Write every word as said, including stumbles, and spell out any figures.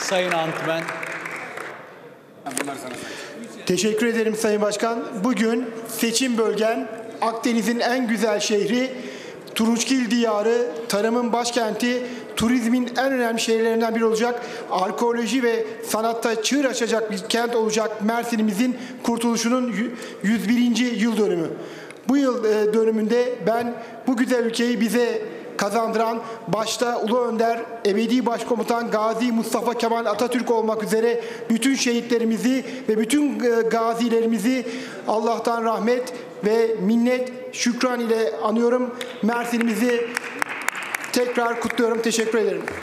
Sayın Antmen. Teşekkür ederim Sayın Başkan. Bugün seçim bölgen Akdeniz'in en güzel şehri, Turunçgil diyarı, tarımın başkenti, turizmin en önemli şehirlerinden biri olacak, arkeoloji ve sanatta çığır açacak bir kent olacak Mersin'imizin kurtuluşunun yüz birinci yıl dönümü. Bu yıl dönümünde ben bu güzel ülkeyi bize kazandıran, başta Ulu Önder, Ebedi Başkomutan Gazi Mustafa Kemal Atatürk olmak üzere bütün şehitlerimizi ve bütün gazilerimizi Allah'tan rahmet ve minnet, şükran ile anıyorum. Mersin'imizi tekrar kutluyorum. Teşekkür ederim.